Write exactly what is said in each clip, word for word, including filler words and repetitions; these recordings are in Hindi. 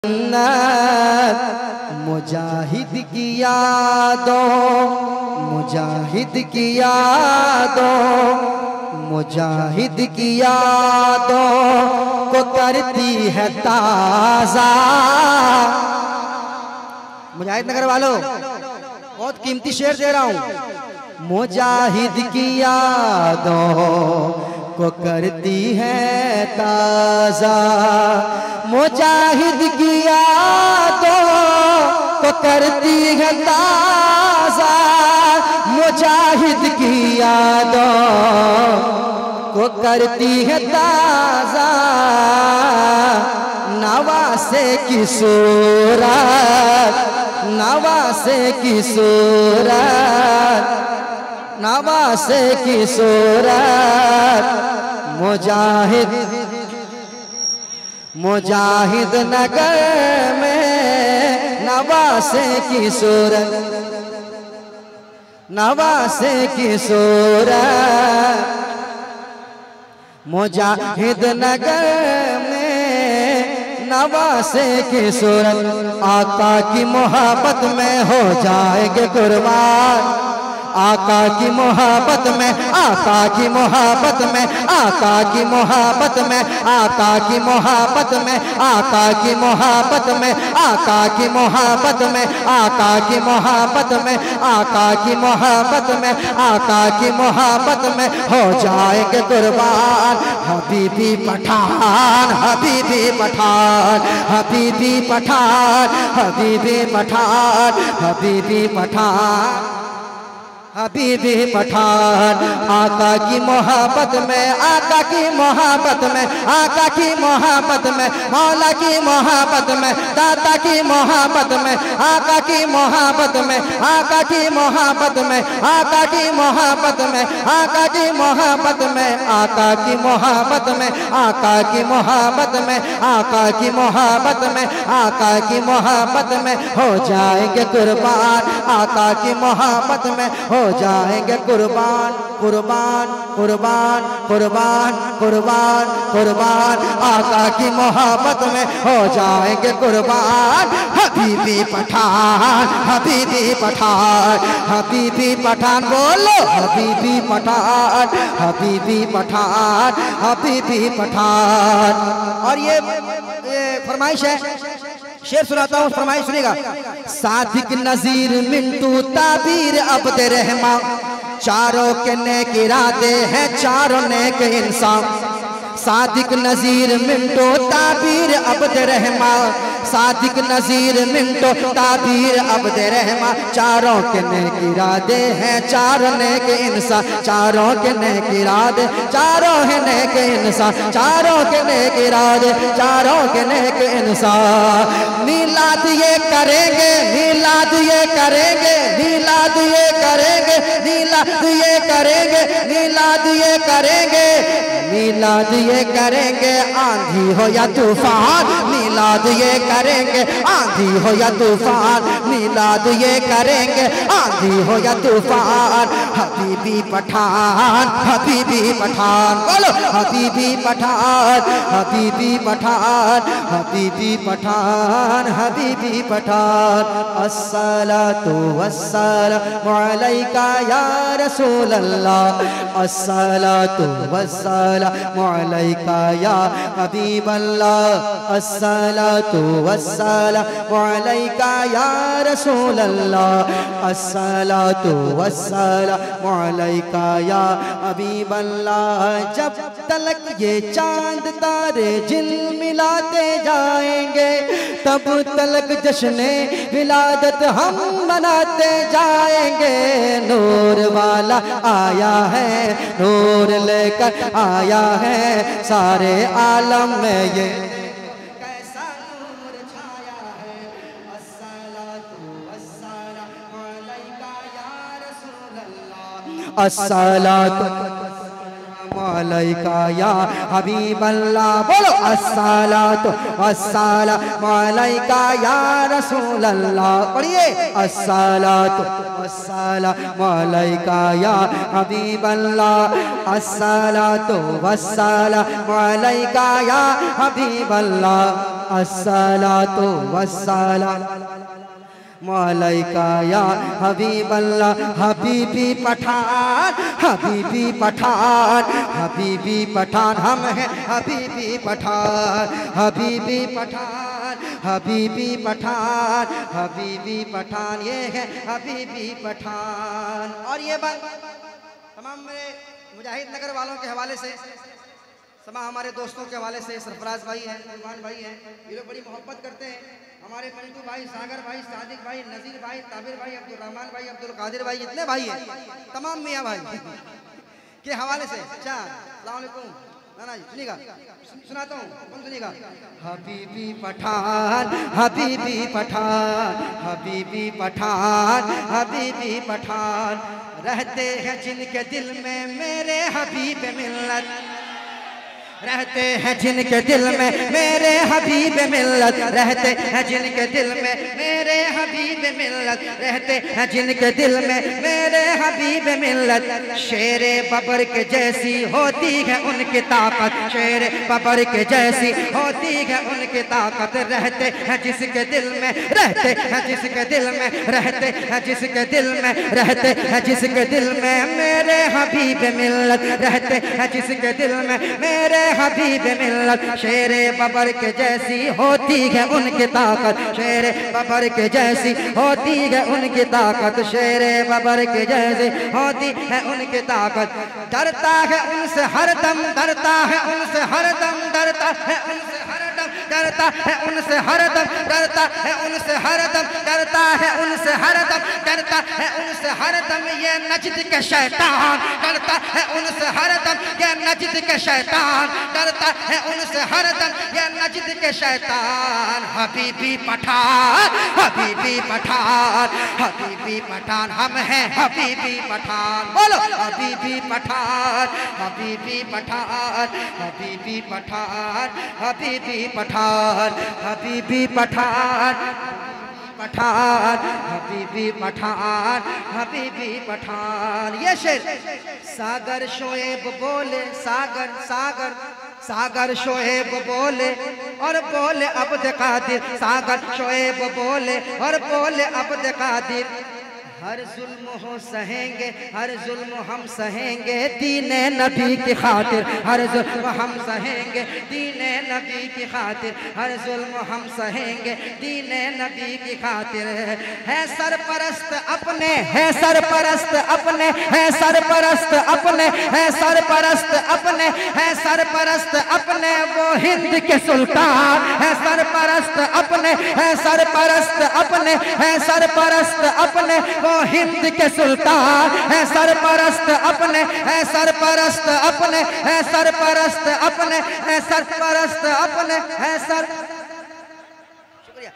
मुजाहिद की यादों, मुजाहिद की यादों, मुजाहिद की यादों को करती है ताज़ा। मुजाहिद नगर वालों, बहुत कीमती शेर दे रहा हूं। मुजाहिद की यादों को करती है ताज़ा, मुजाहिद की यादों को करती है ताज़ा, मुजाहिद की यादों को करती है ताज़ा। नवासे की सूरत, नवासे की सूरत, नवासे की सूरत, मुजाहिद मुजाहिद नगर में नवासे की सूरत, नवासे की सूरत, मुजाहिद नगर में नवासे की सूरत। आका की मोहब्बत में हो जाएंगे कुर्बान, आका की मोहब्बत में, आका की मोहब्बत में, आका की मोहब्बत में, आका की मोहब्बत में, आका की मोहब्बत में, आका की मोहब्बत में, आका की मोहब्बत में, आका की मोहब्बत में, आका की मोहब्बत में हो जाएंगे कुर्बान। हबीबी पठान, हबीबी पठान, हबीबी पठान, हबीबी पठान, हबीबी पठान, हबीबी पठान। आका की मोहब्बत में, आका की मोहब्बत में, आका की मोहब्बत में, मौला की मोहब्बत में, दाता की मोहब्बत में, आका की मोहब्बत में, आका की मोहब्बत में, आका की मोहब्बत में, आका की मोहब्बत में, आका की मोहब्बत में, आका की मोहब्बत में, आका की मोहब्बत में, आका की मोहब्बत में हो जाएंगे कुर्बान, आका की मोहब्बत में हो जाएंगे कुर्बान, कुर्बान, कुर्बान, कुर्बान, कुर्बान, कुर्बान। आका की मोहब्बत में हो जाएंगे कुर्बान। हबीबी पठान, हबीबी पठान, हबीबी पठान, बोलो हबीबी पठान, हबीबी पठान, हबीबी पठान। और ये ये फरमाइश है, शेर सुनाता हूँ, फरमाइश सुनिएगा। सादिक नजीर मिंटू ताबीर अब्द रहमा, चारों के नेक इरादे हैं, चारों नेक इंसान। सादिक नजीर मिंटो ताबीर अब्द रहमा, सादिक नजीर मिंटो ताबीर अब्द रहमा, चारों के नेक इरादे हैं, चारों नेक इंसान, चारों के नेक इरादे, चारों है नेक इंसान, चारों के नेक इरादे, चारों के नेक इंसान। मीलाद ये करेंगे, मीलाद ये करेंगे, मीलाद ये करेंगे, मीलाद ये करेंगे, मीलाद ये करेंगे, मीलाद ये करेंगे, आंधी हो या तूफान, मीलाद ये करेंगे, आंधी हो या तूफान, मीलाद ये करेंगे, आंधी हो या तूफान। हबीबी पठान, हबीबी पठान, बोलो हबीबी पठान, हबीबी पठान, हबीबी पठान, हबीबी पठान। अस्सलातु वस्सलामु अलैका या रसूल अल्लाह, अस्सलातु वस्सलामु अलैका या हबीब अल्लाह, अस्सलातु वस्सलामु अलैका या रसूल अल्लाह, अस्सलातु वस्सलामु अलैका या हबीब अल्लाह। जब तलक ये चांद तारे झिलमिलाते जाएंगे, तब तलक जश्ने विलादत हम मनाते जाएंगे। नूर वाला आया है, नूर लेकर आया है, सारे आलम में ये कैसा नूर छाया है। अस्सलातु वस्सलामु अलैका या रसूल अल्लाह, अस्सलातु अलैका या हबीब अल्लाह, बोलो अस्सलातु वस्सलामु अलैका या रसूल अल्लाह। पढ़िए अस्सलातु वस्सलामु अलैका या हबीब अल्लाह, अस्सलातु वस्सलामु अलैका या हबीब अल्लाह, अस्सलातु वस्सलाम मौलाइका या हबीब अल्लाह। हबीबी पठान, हबीबी पठान, हबीबी पठान, हम हैं हबीबी पठान, हबीबी पठान, हबीबी पठान, हबीबी पठान, ये है हबीबी पठान। और ये बात तमाम मेरे मुजाहिद नगर वालों के हवाले से, तमाम हमारे दोस्तों के हवाले से, सरफराज भाई हैं, कुर्बान भाई हैं, ये लोग बड़ी मोहब्बत करते हैं। हमारे मंटू भाई, सागर भाई, सादिक भाई, नजीर भाई, ताबिर भाई, अब्दुल रहमान भाई, अब्दुल कादिर भाई, इतने भाई हैं तमाम मियाँ भाई के हवाले से। अच्छा, अस्सलाम वालेकुम नाना जी, सुनिएगा, सुनाता हूँ, कौन सुनिएगा। हबीबी पठान, हबीबी पठान, हबीबी पठान, हबीबी पठान, रहते हैं जिनके दिल में मेरे हबीब मिल्लत, रहते हैं जिनके दिल में मेरे हबीब मिल्लत, रहते हैं जिनके दिल में मेरे हबीब मिल्लत, रहते हैं जिनके दिल में मेरे हबीब मिल्लत। शेरे बबर के जैसी होती है उनकी ताकत, शेरे बबर के जैसी होती है उनकी ताकत, रहते हैं जिसके दिल में, रहते हैं जिसके दिल में, रहते हैं जिसके दिल में, रहते हैं जिसके दिल में मेरे हबीब मिल्लत, रहते हैं जिसके दिल में मेरे हबीब मिल्लत। शेरे बबर के जैसी होती है उनकी ताकत, शेरे बबर के जैसी होती है उनकी ताकत, शेरे बबर के जैसी होती है उनकी ताकत। डरता है उनसे हरदम, डरता है उनसे हरदम, डरता है उनसे हरदम, डरता है उनसे हरदम, डरता है उनसे हरदम, डरता है उनसे हरदम, डरता है उनसे हरदम ये नजद के शैतान, डरता है उनसे हरदम ये नजद के शैतान, डरता है उनसे हरदम ये नजद के शैतान। हबीबी पठान, हबीबी पठान, हबीबी पठान, हम हैं हबीबी पठान, बोलो हबीबी पठान, हबीबी पठान, हबीबी पठान, हबीबी पठान, हबीबी पठान, पठान, हबीबी पठान, हबीबी पठान। ये शेर सागर शोएब बोले, सागर सागर सागर शोएब बोले और बोले अब्द कादिर, सागर शोएब बोले और बोले अब्द कादिर। हर जुल्म हो सहेंगे, हर जुल्म हम सहेंगे दीने नबी की खातिर, हर जुल्म हम सहेंगे दीने नबी की खातिर, हर जुल्म हम सहेंगे दीने नबी की खातिर। है सरपरस्त अपने, है सरपरस्त अपने, है सरपरस्त अपने, है सरपरस्त अपने, है सरपरस्त अपने वो हिंद के सुल्तान, है सरपरस्त अपने, है सरपरस्त अपने, है सरपरस्त अपने वो हिंद के सुल्तान, है सरपरस्त अपने, है सरपरस्त अपने, है सरपरस्त अपने, है सरपरस्त अपने, है सर। शुक्रिया।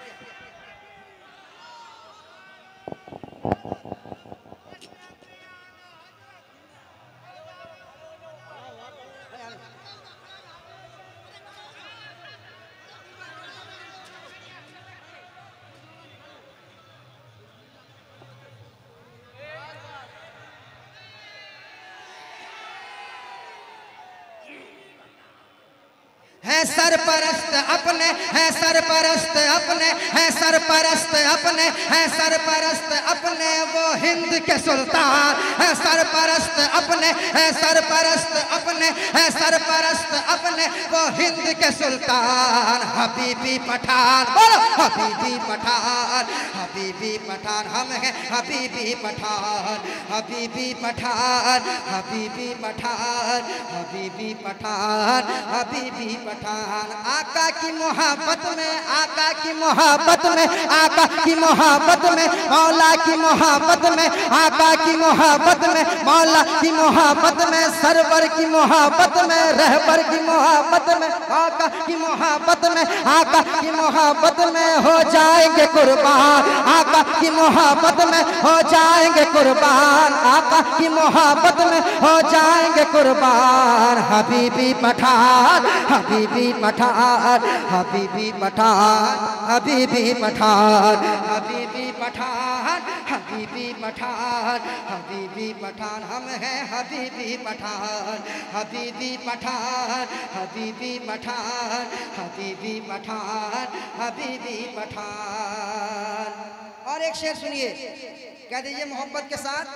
है सरपरस्त अपने, है सरपरस्त अपने, है सरपरस्त अपने, है सरपरस्त अपने वो हिंद के सुल्तान, है सरपरस्त अपने, है सरपरस्त अपने, है सरपरस्त अपने वो हिंद के सुल्तान। हबीबी पठान, बोलो हबीबी पठान, हबीबी पठान, हम हैं हबीबी पठान, हबीबी पठान, हबीबी पठान, हबीबी पठान, हबीबी पठान। आका की मोहब्बत में, आका की मोहब्बत में, आका की मोहब्बत में, मौला की मोहब्बत में, आका की मोहब्बत में, मौला की मोहब्बत में, सरवर की मोहब्बत में, रहबर की मोहब्बत में, आका की मोहब्बत में, आका की मोहब्बत में हो जाएंगे कुर्बान, आका की मोहब्बत में हो जाएंगे कुर्बान, आका की मोहब्बत में हो जाएंगे कुर्बान। हबीबी पठान, हबीबी पठान, हबीबी पठान, हबीबी पठान, हबीबी पठान, हबीबी पठान, हबीबी पठान, हम हैं हबीबी पठान, हबीबी पठान, हबीबी पठान, हबीबी पठान, हबीबी पठान। और एक शेर सुनिए, कह दीजिए मोहब्बत के साथ,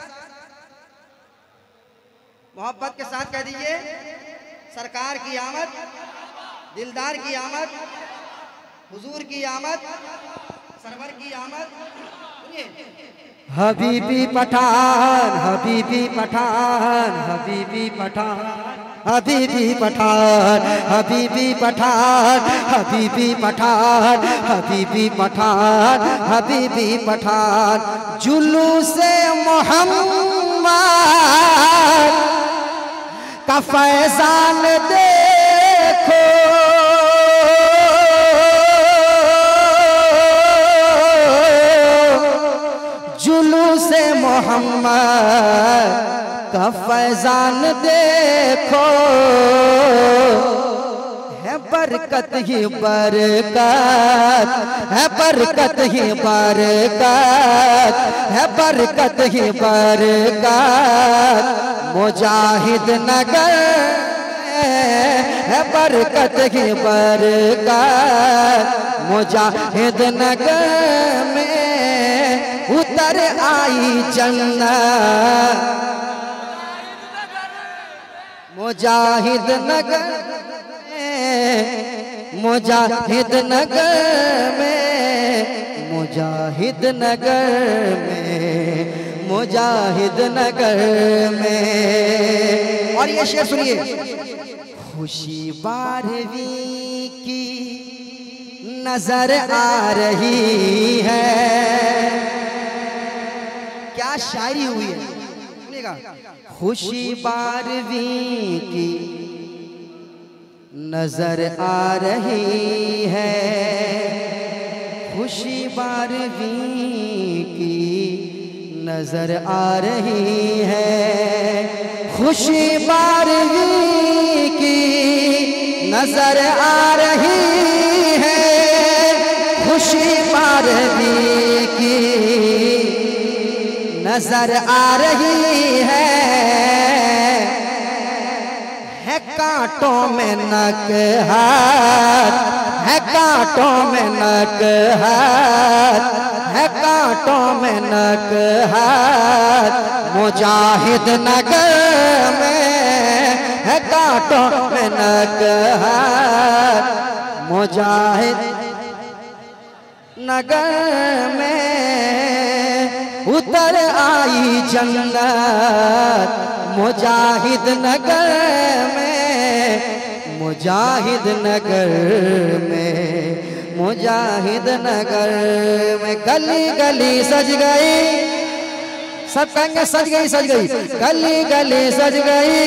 मोहब्बत के साथ कह दीजिए, सरकार की आमद, दिलदार की आमद, हुजूर की आमद, सरवर की आमद। हबीबी पठान, हबीबी पठान, हबीबी पठान, हबीबी पठान, हबीबी पठान, हबीबी पठान, हबीबी पठान, हबीबी पठान। जुलूसे मोहम्मद का फैजान देखो, जुलूसे मोहम्मद का फैजान देखो, है बरकत ही बरकत, है बरकत ही बरकत, है बरकत ही बरकत। मुजाहिद नगर है बरकत ही बरकत। मुजाहिद नगर में उतर आई जन्नत, मुजाहिद नगर में, मुजाहिद नगर में, मुजाहिद नगर में, मुजाहिद नगर में। और ये शेर सुनिए, खुशी बारहवीं की नजर आ रही है। क्या शायरी हुई है, सुनिएगा। खुशी बारहवीं की नजर आ रही है, खुशी बारहवीं की नजर आ रही है, खुशी बारहवीं की नजर आ रही है, खुशी बारहवीं की नजर आ रही है। है कांटों में नकहत, है कांटों में नकहत, है कांटों में नकहत। मुजाहिद नगर में है कांटों में नकहत, मुजाहिद नगर में उतर आई जन्नत। मुजाहिद नगर में, मुजाहिद नगर में, मुजाहिद नगर में। गली गली सज गई, सब कहेंगे सज गई सज गई, गली गली सज गई,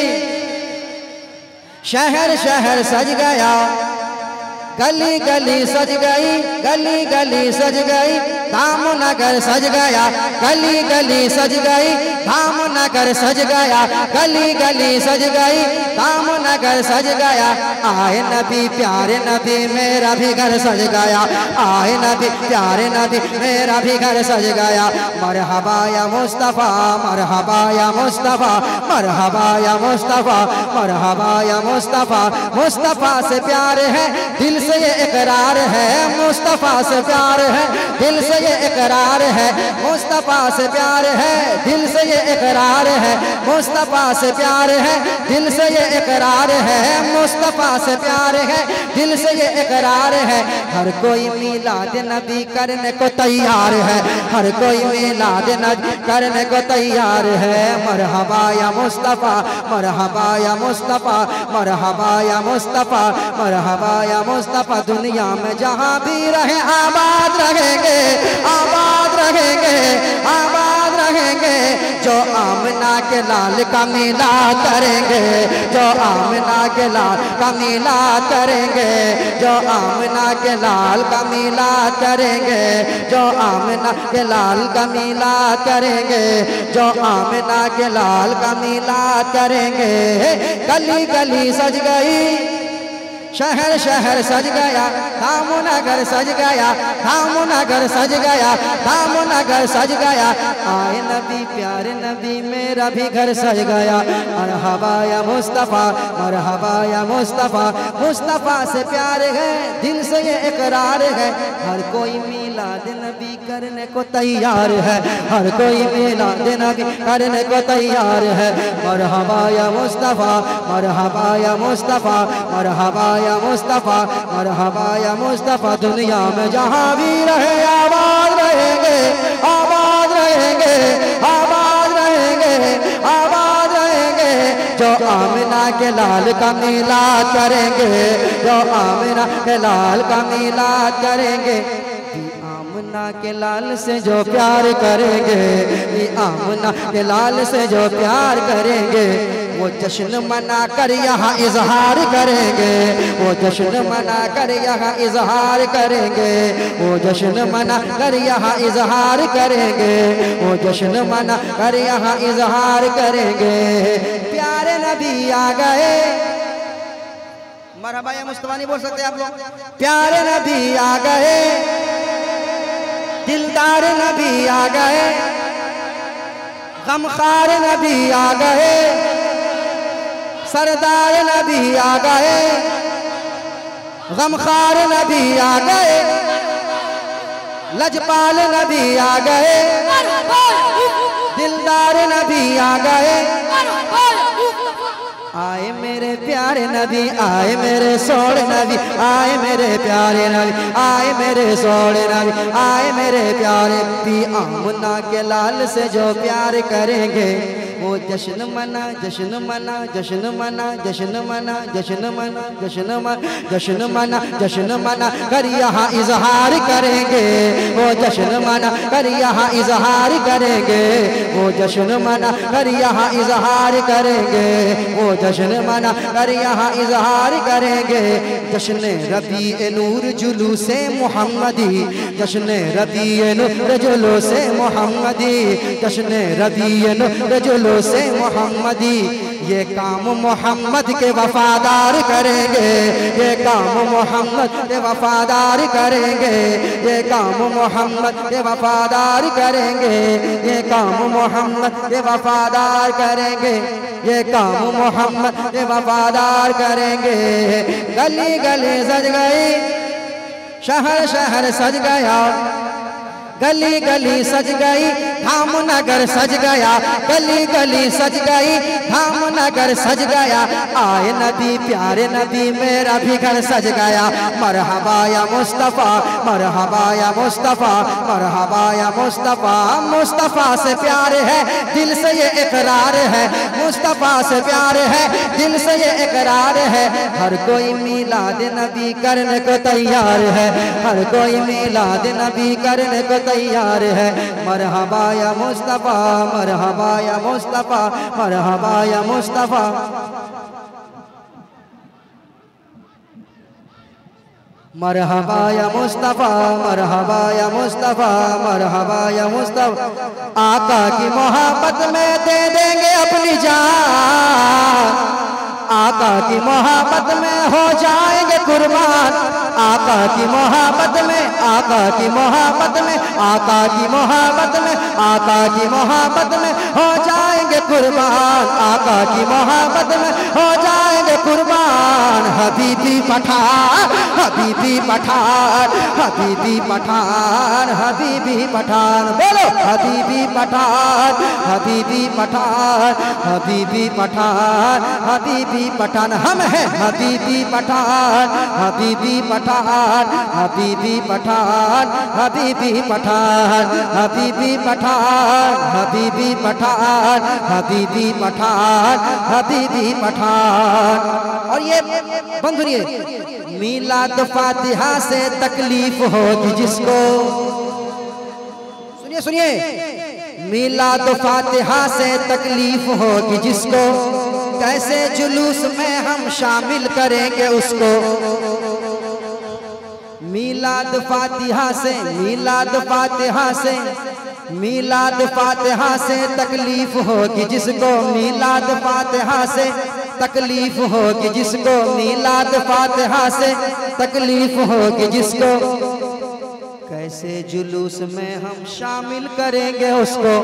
शहर शहर सज गया, गली गली सज गई, गली गली सज गई, धाम नगर सज गया, गली गली सज गई, धाम नगर सज गया, गली गली सज गई, धाम नगर सज गया। आए नबी प्यारे नबी मेरा भी घर सज गया, आए नबी प्यारे नबी मेरा भी घर सज गया। मरहबा या मुस्तफ़ा, मरहबा या मुस्तफ़ा, मरहबा या मुस्तफ़ा, मरहबा या मुस्तफ़ा। मुस्तफ़ा से प्यार है, दिल से ये इकरार है, मुस्तफ़ा से प्यार है, दिल से ये इकरार है, मुस्तफ़ा से प्यार है, दिल से ये इकरार है, मुस्तफ़ा से प्यार है, दिल से ये इकरार है, मुस्तफ़ा से प्यार है, दिल से ये इकरार है। हर कोई मीलाद नबी करने को तैयार है, हर कोई मीलाद नबी करने को तैयार है। मरहबा या मुस्तफ़ा, मरहबा या मुस्तफ़ा, मरहबा या मुस्तफ़ा, मरहबा या मुस्तफ़ा। दुनिया में जहाँ भी रहे आबाद रहेंगे, आबाद रहेंगे, आबाद रहेंगे। जो आमना के लाल का मिलाद करेंगे, जो आमना के लाल का मिलाद करेंगे, जो आमना के लाल का मिलाद करेंगे, जो आमना के लाल का मिलाद करेंगे, जो आमना के लाल का मिलाद करेंगे। गली गली सज गई, शहर शहर सज गया, धाम नगर सज गया, धाम नगर सज गया, धाम नगर सज गया। आए नबी प्यारे नबी मेरा भी घर सज गया। मरहबा या मुस्तफ़ा, मरहबा या मुस्तफ़ा, मुस्तफ़ा से प्यार है, दिल से ये इकरार है। हर कोई मिलाद नबी करने को तैयार है, हर कोई मिलाद नबी करने को तैयार है। मरहबा या मुस्तफ़ा, मरहबा या मुस्तफ़ा, मरहबा या मुस्तफ़ा, मरहबा या मुस्तफ़ा। दुनिया में जहाँ भी रहे आबाद रहेंगे, आबाद रहेंगे, आबाद रहेंगे, आबाद रहेंगे। जो आमिना के लाल का मिलाद करेंगे, जो आमिना के लाल का मिलाद करेंगे। आमना के लाल से जो प्यार करेंगे, ये आमना के लाल से जो प्यार करेंगे, वो जश्न मना कर यहाँ इजहार करेंगे, वो जश्न मना कर यहाँ इजहार करेंगे, वो जश्न मना कर यहाँ इजहार करेंगे, वो जश्न मना कर यहाँ इजहार करेंगे। प्यारे नबी आ गए, मरहबा या मुस्तफ़ा नहीं बोल सकते आप लोग? प्यारे नबी आ गए, दिलदार नबी आ गए, गमखार नबी आ गए, सरदार नबी आ गए, गमखार नबी आ गए, लजपाल नबी आ गए, दिलदार नबी आ गए। आए मेरे प्यारे नबी, आए मेरे सोने नबी, आए मेरे प्यारे नबी, आए मेरे सोने नबी, आए मेरे प्यारे। भी आमना के लाल से जो प्यार करेंगे, वो जश्न मना, जश्न मना, जश्न मना, जश्न मना, जश्न मना, जश्न मना, जश्न मना, जश्न मना कर यहाँ इजहार करेंगे, वो जश्न मना कर यहाँ इजहार करेंगे, वो जश्न मना कर यहाँ इजहार करेंगे, वो जश्न मना कर यहाँ इजहार करेंगे। जश्न रबी नूर जुलूसे मोहम्मदी, जश्न रबी नूर जुलूसे मोहम्मदी, जश्न रबी नूर जुलूसे मोहम्मदी। ये काम मोहम्मद के वफादार करेंगे, ये काम मोहम्मद के वफादार करेंगे, ये काम मोहम्मद के वफादार करेंगे, ये काम मोहम्मद के वफादार करेंगे, ये काम मोहम्मद के वफादार करेंगे। गली गली सज गई, शहर शहर सज गया, गली गली सज गई, धाम नगर सज गया, गली गली सज गई, धाम नगर सज गया। आए नबी प्यारे नबी मेरा भी घर सज गया। मरहबा या मुस्तफ़ा, मरहबा या मुस्तफ़ा, मरहबा या मुस्तफ़ा। मुस्तफ़ा से प्यार है, दिल से ये इकरार है, मुस्तफ़ा से प्यार है, दिल से ये इकरार है। हर कोई मिलाद नबी करने को तैयार है, हर कोई मिलाद नबी करने को तैयार है। मरहबा या मुस्तफ़ा, मरहबा या मुस्तफ़ा, मरहबा या मुस्तफ़ा। मरहबा या मुस्तफ़ा, मरहबा या मुस्तफ़ा, मरहबा या मुस्तफ़ा। आका की मोहब्बत में दे देंगे अपनी जान, आका की मोहब्बत में हो जाएंगे कुर्बान, आका की मोहब्बत में, आका की मोहब्बत में, आका की मोहब्बत में, आका की मोहब्बत में हो जाएंगे कुर्बान, आका की मोहब्बत में हो जाएंगे कुर्बान। हबीबी पठान, हबीबी पठान, हबीबी पठान, हबीबी पठान। बोलो हबीबी पठान, हबीबी पठान, हबीबी पठान, हबीबी पठान। हम हैं हबीबी पठान, हबीबी पठान, हबीबी पठान, हबीबी पठान, हबीबी पठान, हबीबी पठान, हबीबी पठान, हबीबी पठान। और ये बंधुरिए मीलाद फातिहा से तकलीफ होगी जिसको, सुनिए सुनिए, मीलाद फातिहा से तकलीफ होगी जिसको, कैसे जुलूस में हम शामिल करेंगे उसको। मीलाद फातिहा से, मीलाद फातिहा से, मीलाद फातिहा से तकलीफ होगी जिसको, मीलाद फातिहा से तकलीफ होगी जिसको, मीलाद फातिहा से तकलीफ होगी जिसको। कैसे जुलूस में हम शामिल करेंगे उसको।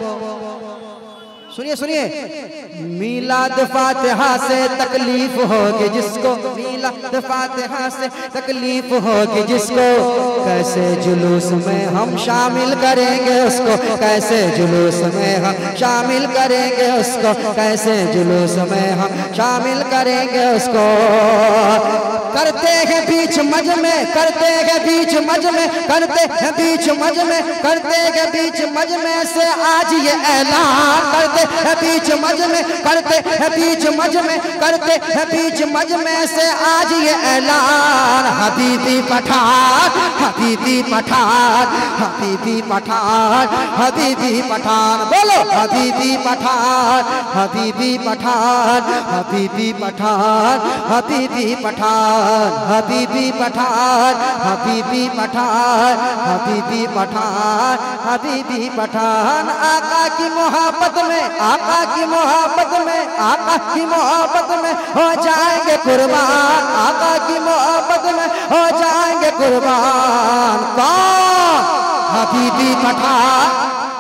सुनिए सुनिए, मीलाद फातिहा से तकलीफ होगी जिसको, मीलाद फातिहा से तकलीफ होगी जिसको, कैसे जुलूस में हम शामिल करेंगे उसको, कैसे जुलूस में हम शामिल करेंगे उसको, कैसे जुलूस में हम शामिल करेंगे उसको। करते हैं बीच मज में, करते हैं बीच मज में, करते हैं बीच मज में, करते हैं बीच मज में से आज ये ऐलान, करते हैं बीच मज में, करते हैं बीच मज में, करते हैं बीच मज में से आज ये ऐलान। हबीबी पठान, हबीबी पठान, हबीबी पठान, हबीबी पठान, बोलो हबीबी पठान, हबीबी पठान, हबीबी पठान, हबीबी पठान, हबीबी पठान, हबीबी पठान, हबीबी पठान, हबीबी पठान। आका की मोहब्बत में, आका की मोहब्बत में, आका की मोहब्बत में हो जाएंगे कुर्बान, आका की मोहब्बत में हो जाएंगे कुर्बान। कौन? हबीबी पठान,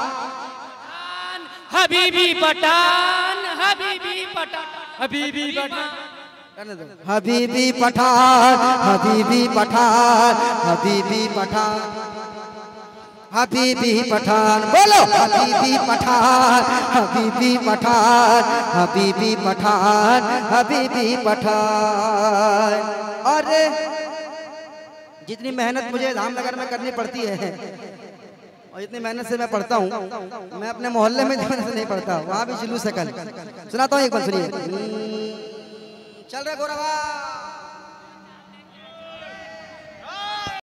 हबीबी पठान, हबीबी पठान, हबीबी पठान, हबीबी पठान, हबीबी पठान, हबीबी पठान, हबीबी पठान, बोलो हबीबी पठान, हबीबी पठान, हबीबी पठान, हबीबी पठान। और जितनी मेहनत मुझे धामनगर में करनी पड़ती है और इतनी मेहनत से मैं पढ़ता हूँ, मैं अपने मोहल्ले में मेहनत से नहीं पढ़ता, वहाँ भी जुलूस है। कल सुनाता हूँ एक बार, सुनिए। चल रहा गोरवा।